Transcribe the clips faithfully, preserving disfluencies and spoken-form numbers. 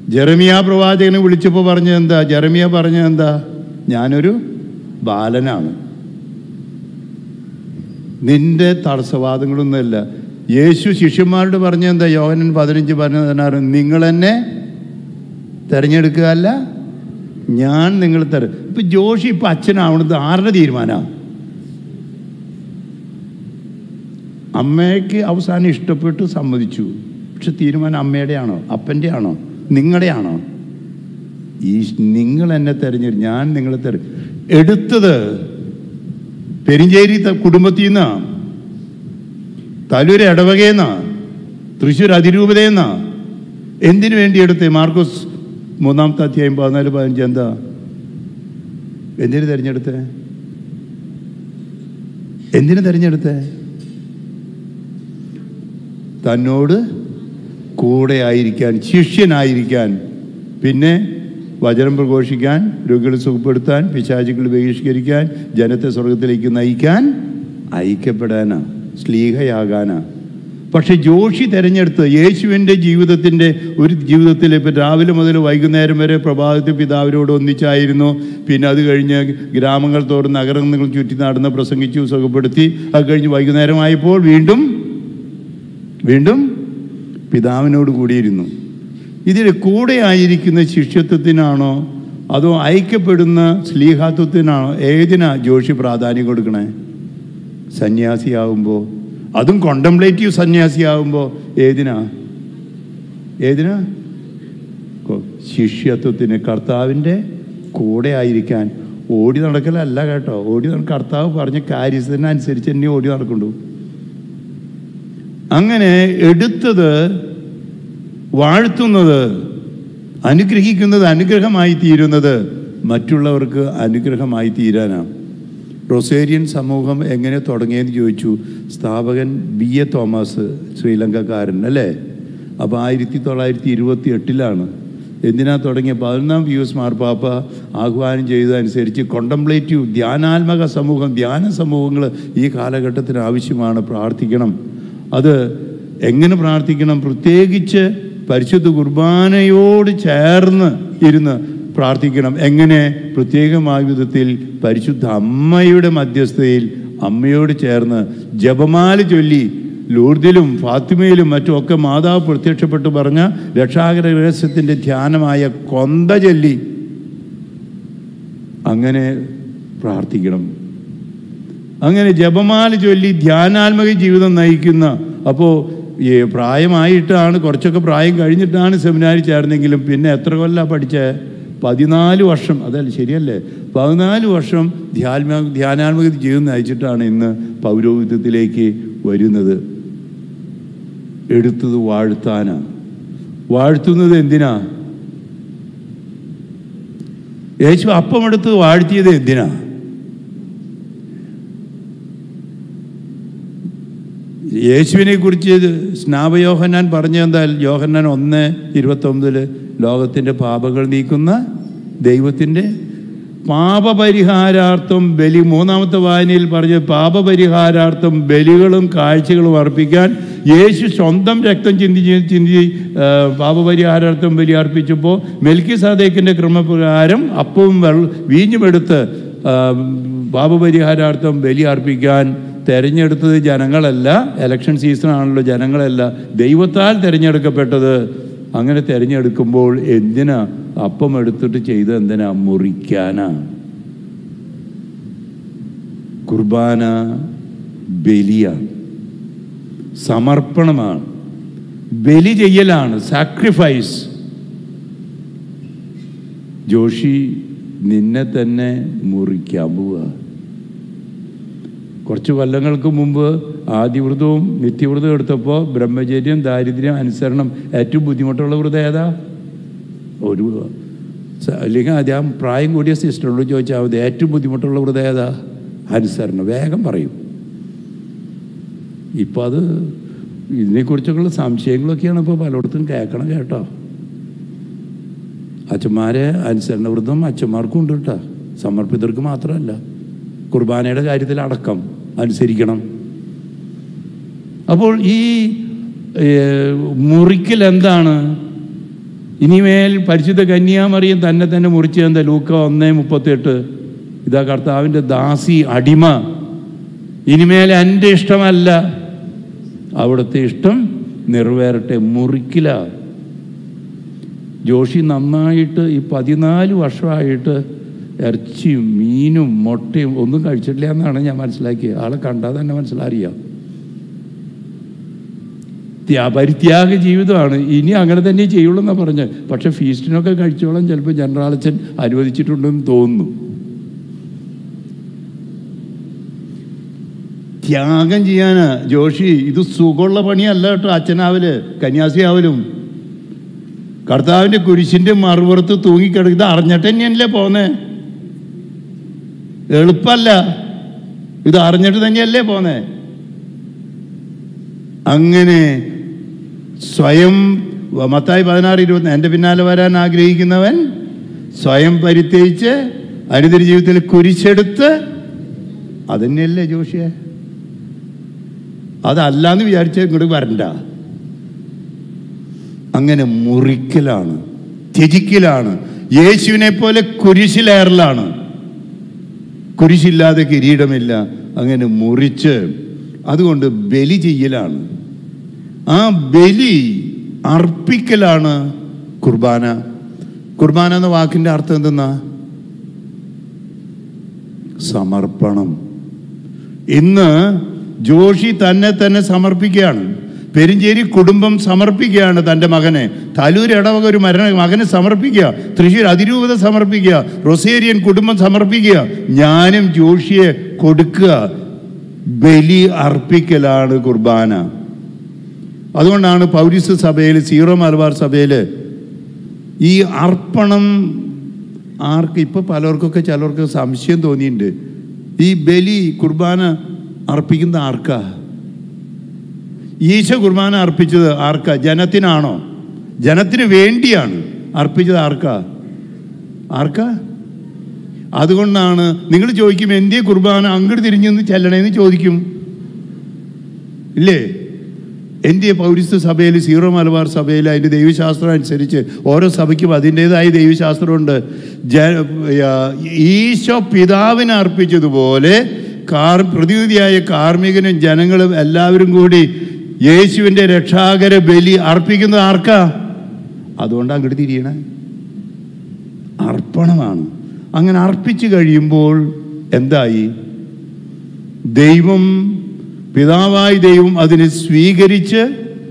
ജെറമിയ പ്രവാചകനെ വിളിച്ചപ്പോൾ പറഞ്ഞത് എന്താ? ജെറമിയ പറഞ്ഞത് എന്താ? ഞാനൊരു ബാലനാണ്, നിന്റെ തടസ്സവാദങ്ങളൊന്നുമല്ല. യേശു ശിഷ്യന്മാരോട് പറഞ്ഞത് എന്താ? യോഹന്നാൻ പതിനഞ്ച് പതിനാറ്, നിങ്ങൾ എന്നെ തിരഞ്ഞെടുക്കുക അല്ല, ഞാൻ നിങ്ങൾ തര. ഇപ്പം ജോഷി ഇപ്പം അച്ഛനാവണത് ആരുടെ തീരുമാനമാണ്? അമ്മയ്ക്ക് അവസാനം ഇഷ്ടപ്പെട്ട് സമ്മതിച്ചു, പക്ഷെ തീരുമാനം അമ്മയുടെ ആണോ അപ്പൻ്റെ ആണോ നിങ്ങളുടെ ആണോ? ഈ നിങ്ങൾ എന്നെ തിരഞ്ഞെടുത്ത്, ഞാൻ നിങ്ങളെ തെര എടുത്തത് പെരിഞ്ചേരി കുടുംബത്തിൽ നിന്നാ, തലൂർ ഇടവകയെന്നാ, തൃശ്ശൂർ അതിരൂപതയെന്നാ. എന്തിനു വേണ്ടി എടുത്തേ? മാർക്കോസ് മൂന്നാമത്തെ അധ്യായം പതിനാല് പതിനഞ്ച് എന്താ? എന്തിനു തിരഞ്ഞെടുത്തേ? എന്തിനു തിരഞ്ഞെടുത്തേ? തന്നോട് കൂടെ ആയിരിക്കാൻ, ശിഷ്യനായിരിക്കാൻ, പിന്നെ വചനം പ്രഘോഷിക്കാൻ, രോഗികളെ സുഖപ്പെടുത്താൻ, പിശാചുക്കളെ ബഹിഷ്കരിക്കാൻ, ജനത്തെ സ്വർഗത്തിലേക്ക് നയിക്കാൻ, ഐക്യപ്പെടാനാ, സ്ലീഹയാകാനാ. പക്ഷെ ജോഷി തിരഞ്ഞെടുത്ത് യേശുവിൻ്റെ ജീവിതത്തിൻ്റെ ഒരു ജീവിതത്തിൽ ഇപ്പം രാവിലെ മുതൽ വൈകുന്നേരം വരെ പ്രഭാതത്തിൽ പിതാവിനോട് ഒന്നിച്ചായിരുന്നു. പിന്നെ അത് കഴിഞ്ഞ് ഗ്രാമങ്ങൾ തോറും നഗരങ്ങൾ ചുറ്റി നടന്ന് പ്രസംഗിച്ചു, സുഖപ്പെടുത്തി. അത് കഴിഞ്ഞ് വൈകുന്നേരമായപ്പോൾ വീണ്ടും വീണ്ടും പിതാവിനോട് കൂടിയിരുന്നു. ഇതിൽ കൂടെ ആയിരിക്കുന്ന ശിഷ്യത്വത്തിനാണോ അതോ ഐക്യപ്പെടുന്ന സ്ലീഹാത്വത്തിനാണോ? ഏതിനാ ജോഷി പ്രാധാന്യം കൊടുക്കണേ? സന്യാസിയാവുമ്പോൾ, അതും കോണ്ടംപ്ലേറ്റീവ് സന്യാസിയാവുമ്പോൾ ഏതിനാ? ഏതിനാ? ശിഷ്യത്വത്തിന്, കർത്താവിൻ്റെ കൂടെ ആയിരിക്കാൻ. ഓടി നടക്കലല്ല കേട്ടോ. ഓടി കർത്താവ് പറഞ്ഞ കാര്യത്തിനനുസരിച്ച് തന്നെ ഓടി നടക്കുള്ളൂ. അങ്ങനെ എടുത്തത്, വാഴ്ത്തുന്നത്, അനുഗ്രഹിക്കുന്നത്, അനുഗ്രഹമായി തീരുന്നത് മറ്റുള്ളവർക്ക് അനുഗ്രഹമായി തീരാനാണ്. റൊസേരിയൻ സമൂഹം എങ്ങനെ തുടങ്ങിയെന്ന് ചോദിച്ചു. സ്ഥാപകൻ ബി എ തോമസ്, ശ്രീലങ്കക്കാരൻ അല്ലേ? അപ്പോൾ ആയിരത്തി തൊള്ളായിരത്തി ഇരുപത്തി എട്ടിലാണ്. എന്തിനാ തുടങ്ങിയ? പതിനൊന്നാം വ്യൂസ് മാർപ്പാപ്പ ആഹ്വാനം ചെയ്തതനുസരിച്ച് കോണ്ടംപ്ലേറ്റീവ് ധ്യാനാത്മക സമൂഹം, ധ്യാന സമൂഹങ്ങൾ ഈ കാലഘട്ടത്തിന് ആവശ്യമാണ്. പ്രാർത്ഥിക്കണം. അത് എങ്ങനെ പ്രാർത്ഥിക്കണം? പ്രത്യേകിച്ച് പരിശുദ്ധ കുർബാനയോട് ചേർന്ന് ഇരുന്ന് പ്രാർത്ഥിക്കണം. എങ്ങനെ? പ്രത്യേകമായ വിധത്തിൽ പരിശുദ്ധ അമ്മയുടെ മധ്യസ്ഥതയിൽ അമ്മയോട് ചേർന്ന് ജപമാല ചൊല്ലി, ലൂർദിലും ഫാത്തിമയിലും മറ്റുമൊക്കെ മാതാവ് പ്രത്യക്ഷപ്പെട്ട് പറഞ്ഞ രക്ഷാകര രഹസ്യത്തിൻ്റെ ധ്യാനമായ കൊന്ത ചൊല്ലി അങ്ങനെ പ്രാർത്ഥിക്കണം. അങ്ങനെ ജപമാല ചൊല്ലി ധ്യാനാത്മക ജീവിതം നയിക്കുന്ന, അപ്പോൾ ഈ പ്രായമായിട്ടാണ്, കുറച്ചൊക്കെ പ്രായം കഴിഞ്ഞിട്ടാണ് സെമിനാരി ചേർന്നെങ്കിലും പിന്നെ എത്ര കൊല്ലമാണ് പഠിച്ചേ? പതിനാല് വർഷം. അതല്ല ശരിയല്ലേ? പതിനാല് വർഷം ധ്യാത്മ ധ്യാനാത്മക ജീവിതം നയിച്ചിട്ടാണ് ഇന്ന് പൗരോഹിത്യത്തിലേക്ക് വരുന്നത്. എടുത്തത് വാഴ്ത്താനാ. വാഴ്ത്തുന്നത് എന്തിനാ? യേശു അപ്പം എടുത്ത് വാഴ്ത്തിയത് എന്തിനാ? യേശുവിനെ കുറിച്ച് സ്നാപയോഹന്നാൻ പറഞ്ഞെന്താ? യോഹന്നാൻ ഒന്ന് ഇരുപത്തൊമ്പതില് ലോകത്തിൻ്റെ പാപങ്ങൾ നീക്കുന്ന ദൈവത്തിൻ്റെ പാപപരിഹാരാർത്ഥം ബലി. മൂന്നാമത്തെ വായനയിൽ പറഞ്ഞ പാപപരിഹാരാർത്ഥം ബലികളും കാഴ്ചകളും അർപ്പിക്കാൻ യേശു സ്വന്തം രക്തം ചിന്തി ചിന്തി പാപപരിഹാരാർത്ഥം ബലി അർപ്പിച്ചപ്പോൾ മെൽക്കിസദേക്കിൻ്റെ ക്രമപ്രകാരം അപ്പവും വെള്ള വീഞ്ഞുമെടുത്ത് പാപപരിഹാരാർത്ഥം ബലി അർപ്പിക്കാൻ തിരഞ്ഞെടുത്തത് ജനങ്ങളല്ല. എലക്ഷൻ സീസണാണല്ലോ, ജനങ്ങളല്ല, ദൈവത്താൽ തിരഞ്ഞെടുക്കപ്പെട്ടത്. അങ്ങനെ തിരഞ്ഞെടുക്കുമ്പോൾ എന്തിനാ അപ്പം എടുത്തിട്ട് ചെയ്ത്? എന്തിനാ? മുറിക്കാനാ. കുർബാന ബലിയാണ്, സമർപ്പണമാണ്, ബലി ചെയ്യലാണ്, സാക്രിഫൈസ്. ജോഷി നിന്നെ തന്നെ മുറിക്കാൻ പോവുക. കുറച്ച് കൊല്ലങ്ങൾക്ക് മുമ്പ് ആദിവ്രതവും നിത്യവ്രതവും എടുത്തപ്പോൾ ബ്രഹ്മചര്യം, ദാരിദ്ര്യം, അനുസരണം ഏറ്റവും ബുദ്ധിമുട്ടുള്ള വ്രതം ഏതാ? ഒരു അല്ലെങ്കിൽ ആദ്യം പ്രായം കൂടിയ സിസ്റ്ററോട് ചോദിച്ചാൽ മതി, ഏറ്റവും ബുദ്ധിമുട്ടുള്ള വ്രതം ഏതാ? അനുസരണം. വേഗം പറയും. ഇപ്പം അത് ഇതിനെക്കുറിച്ചൊക്കെയുള്ള സംശയങ്ങളൊക്കെയാണ് ഇപ്പോൾ പലയിടത്തും കേൾക്കണം കേട്ടോ. അച്ഛന്മാരെ അനുസരണ വ്രതം അച്ഛന്മാർക്കും ഉണ്ട് കേട്ടോ, സമർപ്പിതർക്ക് മാത്രമല്ല. കുർബാനയുടെ കാര്യത്തിൽ അടക്കം അനുസരിക്കണം. അപ്പോൾ ഈ മുറിക്കൽ എന്താണ്? ഇനിമേൽ പരിശുദ്ധ കന്യാമറിയം തന്നെ തന്നെ മുറിച്ച് എന്താ ലൂക്ക ഒന്നേ മുപ്പത്തെട്ട്, ഇതാ കർത്താവിൻ്റെ ദാസി അടിമ, ഇനിമേൽ എൻ്റെ ഇഷ്ടമല്ല അവിടുത്തെ ഇഷ്ടം നിറവേറട്ടെ. മുറിക്കില്ല. ജോഷി നന്നായിട്ട് ഈ പതിനാല് വർഷമായിട്ട് ഇറച്ചിയും മീനും മുട്ടയും ഒന്നും കഴിച്ചിട്ടില്ല എന്നാണ് ഞാൻ മനസ്സിലാക്കിയത്. ആളെ കണ്ടാൽ തന്നെ മനസ്സിലറിയാം. പരിത്യാഗ ജീവിതമാണ്. ഇനി അങ്ങനെ തന്നെ ചെയ്യുള്ളൂ എന്നാണ് പറഞ്ഞത്. പക്ഷെ ഫീസ്റ്റിനൊക്കെ കഴിച്ചോളം ചിലപ്പോൾ ജനറാളച്ചൻ അനുവദിച്ചിട്ടുണ്ടെന്ന് തോന്നുന്നു. ത്യാഗം ചെയ്യാനാ ജോഷി. ഇത് സുഖമുള്ള പണിയല്ല കേട്ടോ. അച്ഛനാവല് കന്യാസിയാവലും കർത്താവിൻ്റെ കുരിശിൻ്റെ മറുപുറത്ത് തൂങ്ങിക്കിടക്കും. ഇത് അറിഞ്ഞിട്ട് തന്നെയല്ലേ പോന്നേ. എളുപ്പമല്ല. ഇത് അറിഞ്ഞിട്ട് തന്നെയല്ലേ പോന്നേ. അങ്ങനെ സ്വയം മത്തായി പതിനാറ് ഇരുപത്തി എൻ്റെ പിന്നാലെ വരാൻ ആഗ്രഹിക്കുന്നവൻ സ്വയം പരിത്യജിച്ച് അനുദിന ജീവിതത്തിൽ കുരിശെടുത്ത്, അതന്നെയല്ലേ ജോഷിയെ. അതല്ലാന്ന് വിചാരിച്ച ഇങ്ങോട്ട് വരണ്ട. അങ്ങനെ മുറിക്കലാണ്, ത്യജിക്കലാണ്, യേശുവിനെ പോലെ കുരിശിലേറലാണ്. കുരിശില്ലാതെ കിരീടമില്ല. അങ്ങനെ മുറിച്ച് അതുകൊണ്ട് ബലി ചെയ്യലാണ്. ആ ബലി അർപ്പിക്കലാണ് കുർബാന. കുർബാന എന്ന വാക്കിൻ്റെ അർത്ഥം എന്തെന്നാ? സമർപ്പണം. ഇന്ന് ജോഷി തന്നെ തന്നെ സമർപ്പിക്കുകയാണ്. പെരിഞ്ചേരി കുടുംബം സമർപ്പിക്കുകയാണ് തൻ്റെ മകനെ. തലൂർ ഇടവക ഒരു മരണ മകനെ സമർപ്പിക്കുക. തൃശ്ശൂർ അതിരൂപത സമർപ്പിക്കുക. റൊസേരിയൻ കുടുംബം സമർപ്പിക്കുക. ഞാനും ജോഷിയെ കൊടുക്കുക. ബലി അർപ്പിക്കലാണ് കുർബാന. അതുകൊണ്ടാണ് പൗരിസ് സഭയിൽ, സീറോ മലബാർ സഭയിൽ ഈ അർപ്പണം ആർക്ക് ഇപ്പം പലർക്കൊക്കെ ചിലർക്ക് സംശയം തോന്നിയിട്ടുണ്ട്. ഈ ബലി കുർബാന അർപ്പിക്കുന്ന ആർക്കാ? ഈശോ കുർബാന അർപ്പിച്ചത് ആർക്കാ? ജനത്തിനാണോ? ജനത്തിന് വേണ്ടിയാണ് അർപ്പിച്ചത്. ആർക്കാ? ആർക്കാ? അതുകൊണ്ടാണ് നിങ്ങൾ ചോദിക്കും, എന്തേ കുർബാന അങ്ങോട്ട് തിരിഞ്ഞെന്ന് ചെല്ലണേന്ന് ചോദിക്കും ഇല്ലേ? എൻ്റെ പൗരിസ്ത്യ സഭയിൽ, സീറോ മലബാർ സഭയിൽ അതിൻ്റെ ദൈവശാസ്ത്രം അനുസരിച്ച് ഓരോ സഭയ്ക്കും അതിൻ്റേതായ ദൈവശാസ്ത്രമുണ്ട്. ജ ഈശോ പിതാവിനെ അർപ്പിച്ചതുപോലെ കാർ പ്രതിനിധിയായ കാർമ്മികനും ജനങ്ങളും എല്ലാവരും കൂടി യേശുവിൻ്റെ രക്ഷാകര ബലി അർപ്പിക്കുന്നത് ആർക്കാ? അതുകൊണ്ട് അങ്ങോട്ട് തിരിയണേ. അർപ്പണമാണ്. അങ്ങനെ അർപ്പിച്ചു കഴിയുമ്പോൾ എന്തായി? ദൈവം, പിതാവായ ദൈവം അതിനെ സ്വീകരിച്ച്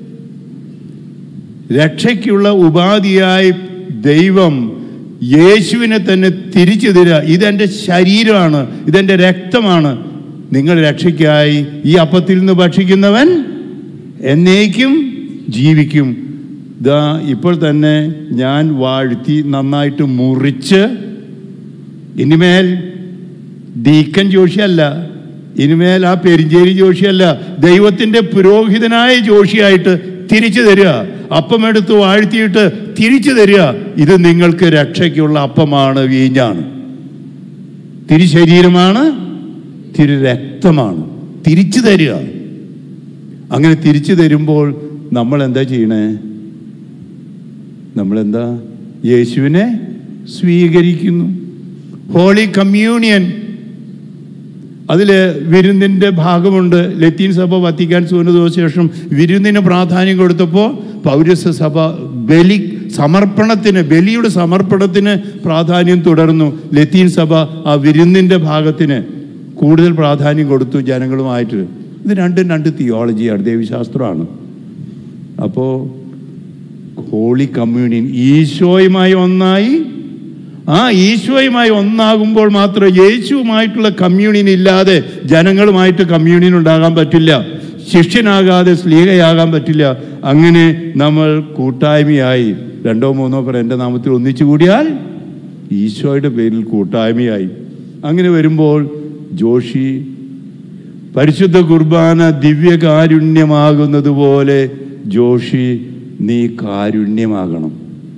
രക്ഷയ്ക്കുള്ള ഉപാധിയായി ദൈവം യേശുവിനെ തന്നെ തിരിച്ചു തരിക. ഇതെൻ്റെ ശരീരമാണ്, ഇതെൻ്റെ രക്തമാണ്. നിങ്ങൾ രക്ഷയ്ക്കായി ഈ അപ്പത്തിൽ നിന്ന് ഭക്ഷിക്കുന്നവൻ എന്നേക്കും ജീവിക്കും. ഇതാ ഇപ്പോൾ തന്നെ ഞാൻ വാഴ്ത്തി നന്നായിട്ട് മുറിച്ച്, ഇനിമേൽ ഡീക്കൻ ജോഷിയല്ല, ഇനിമേൽ ആ പെരിഞ്ചേരി ജോഷിയല്ല, ദൈവത്തിൻ്റെ പുരോഹിതനായ ജോഷിയായിട്ട് തിരിച്ചു തരിക. അപ്പമെടുത്ത് വാഴ്ത്തിയിട്ട് തിരിച്ചു തരിക. ഇത് നിങ്ങൾക്ക് രക്ഷയ്ക്കുള്ള അപ്പമാണ്, വീഞ്ഞാണ്, തിരുശരീരമാണ്, തിരു രക്തമാണ്. തിരിച്ചു തരിക. അങ്ങനെ തിരിച്ചു തരുമ്പോൾ നമ്മൾ എന്താ ചെയ്യണേ? നമ്മളെന്താ? യേശുവിനെ സ്വീകരിക്കുന്നു. ഹോളി കമ്മ്യൂണിയൻ, അതിൽ വിരുന്നിൻ്റെ ഭാഗമുണ്ട്. ലത്തീൻ സഭ വത്തിക്കാൻ സുന്നതോസിന് ശേഷം വിരുന്നിന് പ്രാധാന്യം കൊടുത്തപ്പോൾ പൗരസ്ത്യ സഭ ബലി സമർപ്പണത്തിന്, ബലിയുടെ സമർപ്പണത്തിന് പ്രാധാന്യം തുടർന്നു. ലത്തീൻ സഭ ആ വിരുന്നിൻ്റെ ഭാഗത്തിന് കൂടുതൽ പ്രാധാന്യം കൊടുത്തു ജനങ്ങളുമായിട്ട്. ഇത് രണ്ടും രണ്ട് തിയോളജിയാണ്, ദൈവശാസ്ത്രമാണ്. അപ്പോൾ ഹോളി കമ്മ്യൂണിയൻ, ഈശോയുമായി ഒന്നായി, ആ ഈശോയുമായി ഒന്നാകുമ്പോൾ മാത്രം, യേശുവുമായിട്ടുള്ള കമ്മ്യൂണിയൻ ഇല്ലാതെ ജനങ്ങളുമായിട്ട് കമ്മ്യൂണിയൻ ഉണ്ടാകാൻ പറ്റില്ല. ശിഷ്യനാകാതെ സ്ലീഹയാകാൻ പറ്റില്ല. അങ്ങനെ നമ്മൾ കൂട്ടായ്മയായി, രണ്ടോ മൂന്നോ പേർ എൻ്റെ നാമത്തിൽ ഒന്നിച്ചു കൂടിയാൽ ഈശോയുടെ പേരിൽ കൂട്ടായ്മയായി. അങ്ങനെ വരുമ്പോൾ ജോഷി, പരിശുദ്ധ കുർബാന ദിവ്യകാരുണ്യമാകുന്നത് പോലെ ജോഷി നീ കാരുണ്യമാകണം.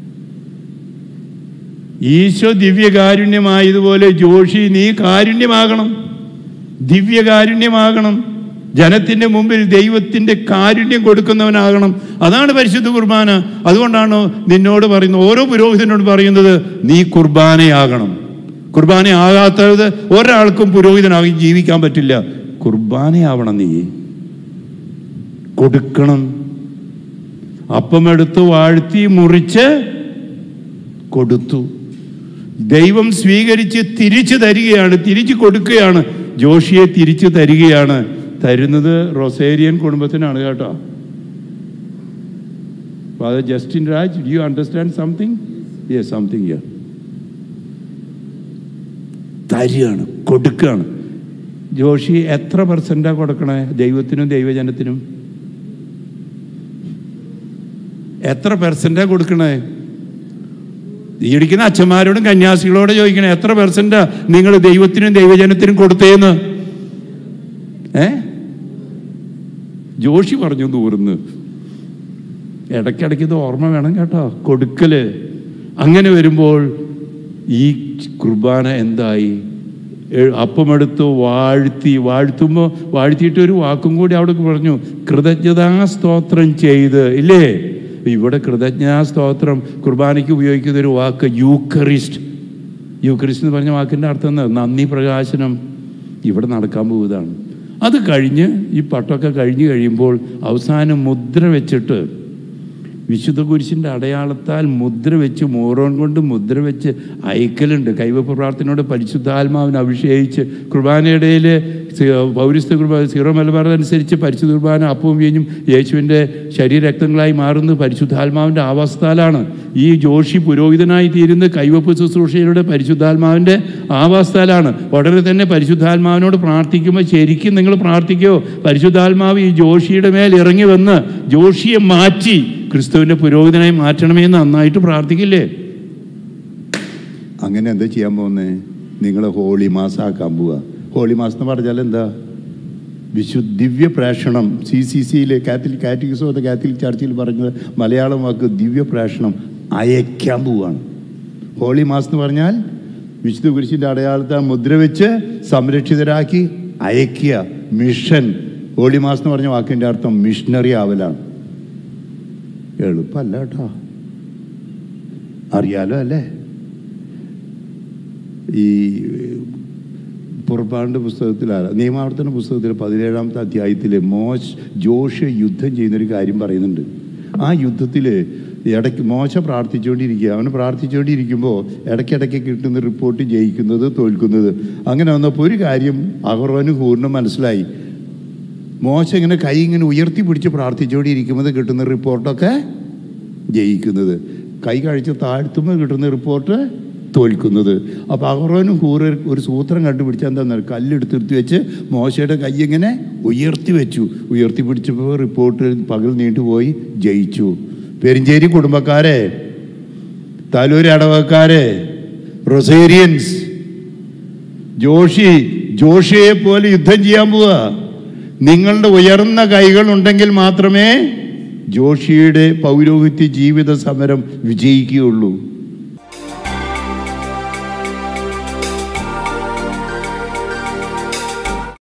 ഈശോ ദിവ്യകാരുണ്യമായതുപോലെ ജോഷി നീ കാരുണ്യമാകണം, ദിവ്യകാരുണ്യമാകണം. ജനത്തിൻ്റെ മുമ്പിൽ ദൈവത്തിൻ്റെ കാരുണ്യം കൊടുക്കുന്നവനാകണം. അതാണ് പരിശുദ്ധ കുർബാന. അതുകൊണ്ടാണ് നിന്നോട് പറയുന്നത്, ഓരോ പുരോഹിതനോട് പറയുന്നത്, നീ കുർബാനയാകണം. കുർബാനയാകാത്തത് ഒരാൾക്കും പുരോഹിതനാകി ജീവിക്കാൻ പറ്റില്ല. കുർബാനയാവണം, നീ കൊടുക്കണം. അപ്പമെടുത്ത് വാഴ്ത്തി മുറിച്ച് കൊടുത്തു. ദൈവം സ്വീകരിച്ച് തിരിച്ചു തരികയാണ്, തിരിച്ചു കൊടുക്കുകയാണ്. ജോഷിയെ തിരിച്ചു തരികയാണ്. തരുന്നത് റൊസേരിയൻ കുടുംബത്തിനാണ് കേട്ടോ. Father Justin Raj, do you understand something? Yes, something here. തരികയാണ്, കൊടുക്കുകയാണ്. ജോഷി എത്ര പെർസെൻറ്റാണ് കൊടുക്കണേ ദൈവത്തിനും ദൈവജനത്തിനും? എത്ര പെർസെൻറ്റാണ് കൊടുക്കണേ? ഈ ഇടിക്കുന്ന അച്ഛന്മാരോടും കന്യാസികളോടും ചോദിക്കണേ, എത്ര പെർസെൻറ്റാ നിങ്ങൾ ദൈവത്തിനും ദൈവജനത്തിനും കൊടുത്തേന്ന്? ഏ ജോഷി പറഞ്ഞു നൂറിന്ന്. ഇടയ്ക്കിടയ്ക്ക് ഇത് ഓർമ്മ വേണം കേട്ടോ, കൊടുക്കല്. അങ്ങനെ വരുമ്പോൾ ഈ കുർബാന എന്തായി? അപ്പമെടുത്ത് വാഴ്ത്തി, വാഴ്ത്തുമ്പോൾ വാഴ്ത്തിയിട്ട് ഒരു വാക്കും കൂടി അവിടെ പറഞ്ഞു, കൃതജ്ഞതാ സ്തോത്രം ചെയ്ത്. ഇല്ലേ? ഇവിടെ കൃതജ്ഞതാ സ്തോത്രം കുർബാനയ്ക്ക് ഉപയോഗിക്കുന്ന ഒരു വാക്ക് യൂക്കറിസ്റ്റ്. യൂക്കറിസ്റ്റ് എന്ന് പറഞ്ഞ വാക്കിൻ്റെ അർത്ഥം എന്താ? നന്ദി പ്രകാശനം. ഇവിടെ നടക്കാൻ പോവുകയാണ്. അത് കഴിഞ്ഞ് ഈ പട്ടൊക്കെ കഴിഞ്ഞ് കഴിയുമ്പോൾ അവസാനം മുദ്ര വെച്ചിട്ട്, വിശുദ്ധ കുരിശിൻ്റെ അടയാളത്താൽ മുദ്ര വെച്ച്, മോറോൺ കൊണ്ട് മുദ്ര വെച്ച് അയക്കലുണ്ട്. കൈവപ്പ് പ്രാർത്ഥനയോട് പരിശുദ്ധാത്മാവിനെ അഭിഷേകിച്ച് കുർബാനയിടയിൽ പൗരസ്ത്യ കുർബാന സീറോ മലബാർ അനുസരിച്ച് പരിശുദ്ധ കുർബാന അപ്പവും വീഞ്ഞും യേശുവിൻ്റെ ശരീരരക്തങ്ങളായി മാറുന്നത് പരിശുദ്ധാത്മാവിൻ്റെ ആവാസത്താലാണ്. ഈ ജോഷി പുരോഹിതനായി തീരുന്ന കൈവപ്പ് ശുശ്രൂഷയുടെ പരിശുദ്ധാത്മാവിൻ്റെ ആവാസത്താലാണ്. ഉടനെ തന്നെ പരിശുദ്ധാത്മാവിനോട് പ്രാർത്ഥിക്കുമ്പോൾ ശരിക്കും നിങ്ങൾ പ്രാർത്ഥിക്കുമോ? പരിശുദ്ധാത്മാവ് ഈ ജോഷിയുടെ മേൽ ഇറങ്ങി വന്ന് ജോഷിയെ മാറ്റി ക്രിസ്തുവിൻ്റെ പുരോഹിതനായി മാറ്റണമേ എന്ന് നന്നായിട്ട് പ്രാർത്ഥിക്കില്ലേ? അങ്ങനെ എന്താ ചെയ്യാൻ പോകുന്നത്? നിങ്ങൾ ഹോളി മാസം ആക്കാൻ പോവുക. ഹോളി മാസം എന്ന് പറഞ്ഞാൽ എന്താ? വിശു ദിവ്യ പ്രേഷണം. സി സി സിയിൽ catholic catechism of the catholic ചർച്ചിൽ പറഞ്ഞത് മലയാളം വാക്ക് ദിവ്യ പ്രേഷണം. അയക്കാൻ പോവുകയാണ്. ഹോളി മാസം എന്ന് പറഞ്ഞാൽ വിശുദ്ധ കുരിശിൻ്റെ അടയാളത്തെ മുദ്ര വെച്ച് സംരക്ഷിതരാക്കി അയക്കുക. മിഷൻ. ഹോളി മാസം എന്ന് പറഞ്ഞ വാക്കിൻ്റെ അർത്ഥം മിഷണറി ആവലാണ്. എളുപ്പമല്ല കേട്ടോ, അറിയാലോ അല്ലേ? ഈ പുറപ്പാടിൻ്റെ പുസ്തകത്തിലാണ്, നിയമാവർത്തന പുസ്തകത്തിൽ പതിനേഴാമത്തെ അധ്യായത്തിൽ മോശ ജോഷ യുദ്ധം ചെയ്യുന്നൊരു കാര്യം പറയുന്നുണ്ട്. ആ യുദ്ധത്തിൽ ഇടയ്ക്ക് മോശ പ്രാർത്ഥിച്ചുകൊണ്ടിരിക്കുക. അവന് പ്രാർത്ഥിച്ചുകൊണ്ടിരിക്കുമ്പോൾ ഇടയ്ക്കിടയ്ക്ക് കിട്ടുന്ന റിപ്പോർട്ട് ജയിക്കുന്നത് തോൽക്കുന്നത്. അങ്ങനെ വന്നപ്പോൾ ഒരു കാര്യം അഹറോനും ഹൂറിനും മനസ്സിലായി. മോശ ഇങ്ങനെ കൈ ഇങ്ങനെ ഉയർത്തി പിടിച്ച് പ്രാർത്ഥിച്ചുകൊണ്ടിരിക്കുമ്പോൾ കിട്ടുന്ന റിപ്പോർട്ടൊക്കെ ജയിക്കുന്നത്, കൈ കഴിച്ച് താഴ്ത്തുമ്പോൾ കിട്ടുന്ന റിപ്പോർട്ട് തോൽക്കുന്നത്. അപ്പോൾ അഹറോനും ഹൂറും ഒരു സൂത്രം കണ്ടുപിടിച്ചാൽ എന്താണെന്ന്, കല്ലെടുത്തെടുത്ത് വെച്ച് മോശയുടെ കൈ ഇങ്ങനെ ഉയർത്തി വെച്ചു. ഉയർത്തി പിടിച്ചപ്പോൾ റിപ്പോർട്ട് പകൽ നീണ്ടുപോയി, ജയിച്ചു. പെരിഞ്ചേരി കുടുംബക്കാരെ, താലൂര് അടവക്കാരെ, റൊസേരിയൻസ്, ജോഷി ജോഷിയെ പോലെ യുദ്ധം ചെയ്യാൻ പോവുക. നിങ്ങളുടെ ഉയർന്ന കൈകൾ ഉണ്ടെങ്കിൽ മാത്രമേ ജോഷിയുടെ പൗരോഹിത്യ ജീവിത സമരം വിജയിക്കുകയുള്ളൂ.